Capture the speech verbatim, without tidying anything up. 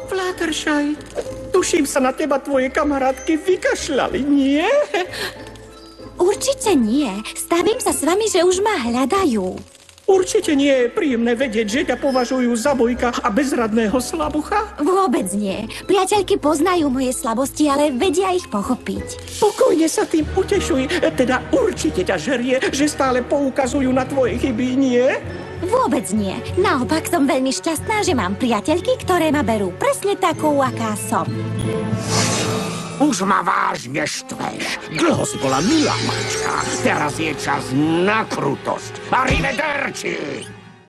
Fluttershy, tuším sa na teba tvoje kamarátky vykašľali, nie? Určite nie. Stavím sa s vami, že už ma hľadajú. Určite nie je príjemné vedieť, že ťa považujú za bojka a bezradného slabucha. Vôbec nie. Priateľky poznajú moje slabosti, ale vedia ich pochopiť. Pokojne sa tým utešuj, teda určite ťa žerie, že stále poukazujú na tvoje chyby, nie? Vôbec nie. Naopak som veľmi šťastná, že mám priateľky, ktoré ma berú presne takú, aká som. Už ma vážne štveš. Dlho si bola milá mačka. Teraz je čas na krutosť. Arrivederci!